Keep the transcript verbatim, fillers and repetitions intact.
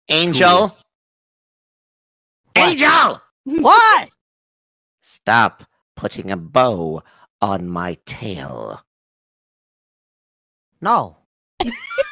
Angel? What? Angel! What? Stop putting a bow on my tail. No.